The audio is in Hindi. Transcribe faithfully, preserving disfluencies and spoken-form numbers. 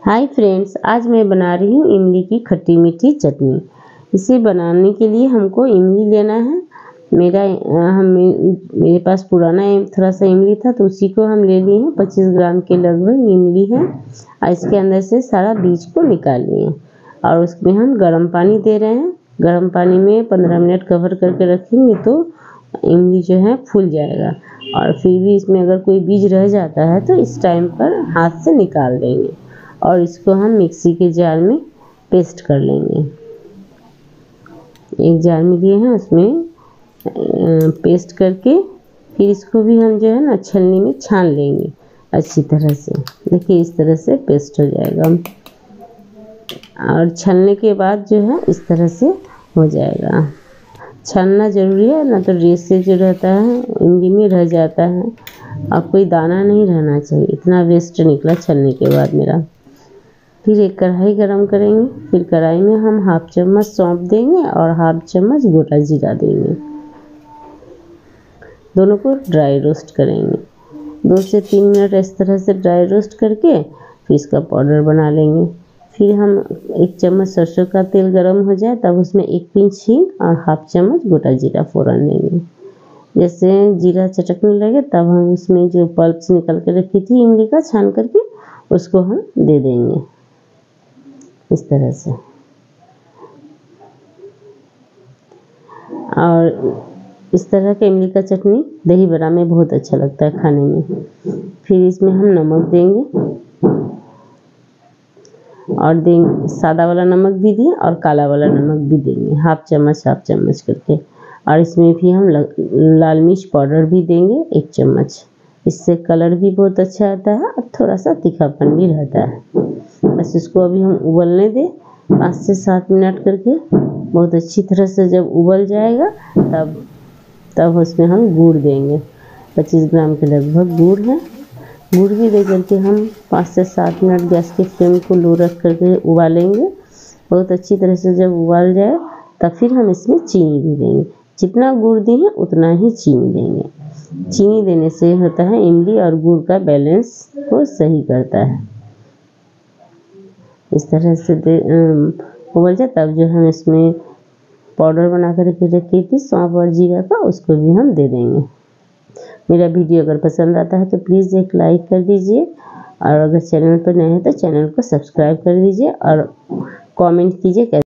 हाय फ्रेंड्स, आज मैं बना रही हूँ इमली की खट्टी मीठी चटनी। इसे बनाने के लिए हमको इमली लेना है। मेरा हम मेरे पास पुराना थोड़ा सा इमली था तो उसी को हम ले लिए हैं। पच्चीस ग्राम के लगभग इमली है और इसके अंदर से सारा बीज को निकाल लिए और उसमें हम गर्म पानी दे रहे हैं। गर्म पानी में पंद्रह मिनट कवर करके रखेंगे तो इमली जो है फूल जाएगा और फिर भी इसमें अगर कोई बीज रह जाता है तो इस टाइम पर हाथ से निकाल देंगे और इसको हम मिक्सी के जार में पेस्ट कर लेंगे। एक जार में लिए हैं, उसमें पेस्ट करके फिर इसको भी हम जो है ना छलनी में छान लेंगे अच्छी तरह से। देखिए इस तरह से पेस्ट हो जाएगा और छलने के बाद जो है इस तरह से हो जाएगा। छानना ज़रूरी है, ना तो रेसे जो रहता है इमली में रह जाता है और कोई दाना नहीं रहना चाहिए। इतना वेस्ट निकला छलने के बाद मेरा। फिर एक कढ़ाई गरम करेंगे। फिर कढ़ाई में हम हाफ चम्मच सौंफ देंगे और हाफ चम्मच गोटा जीरा देंगे। दोनों को ड्राई रोस्ट करेंगे। दो से तीन मिनट इस तरह से ड्राई रोस्ट करके फिर इसका पाउडर बना लेंगे। फिर हम एक चम्मच सरसों का तेल गरम हो जाए तब उसमें एक पिंच हींग और हाफ चम्मच गोटा जीरा फोड़न देंगे। जैसे जीरा चटकने लगे तब हम उसमें जो पल्प निकल के रखी थी इमली का छान करके उसको हम दे देंगे इस तरह से। और इस तरह का इमली का चटनी दही बड़ा में बहुत अच्छा लगता है खाने में। फिर इसमें हम नमक देंगे और देंगे सादा वाला नमक भी दिए और काला वाला नमक भी देंगे, हाफ चम्मच हाफ चम्मच करके। और इसमें भी हम लाल मिर्च पाउडर भी देंगे एक चम्मच। इससे कलर भी बहुत अच्छा आता है और थोड़ा सा तीखापन भी रहता है। बस इसको अभी हम उबलने दें पाँच से सात मिनट करके। बहुत अच्छी तरह से जब उबल जाएगा तब तब उसमें हम गुड़ देंगे। पच्चीस ग्राम के लगभग गुड़ है। गुड़ भी दे करके हम पाँच से सात मिनट गैस के फ्लेम को लो रख करके उबालेंगे। बहुत अच्छी तरह से जब उबाल जाए तब फिर हम इसमें चीनी भी देंगे। जितना गुड़ दिए उतना ही चीनी देंगे। चीनी देने से होता है इमली और गुड़ का बैलेंस को सही करता है। इस तरह से उबल जाए तब जो हम इसमें पाउडर बना कर के रखी थी सौंफ और जीरा का उसको भी हम दे देंगे। मेरा वीडियो अगर पसंद आता है तो प्लीज़ एक लाइक कर दीजिए और अगर चैनल पर नए हैं तो चैनल को सब्सक्राइब कर दीजिए और कमेंट कीजिए।